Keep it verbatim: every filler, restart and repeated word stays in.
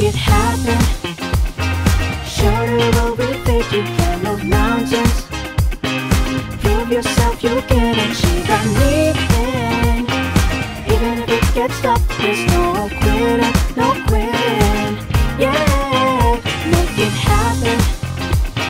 it happen. Show the world with faith you can move mountains. Prove yourself you can achieve. I need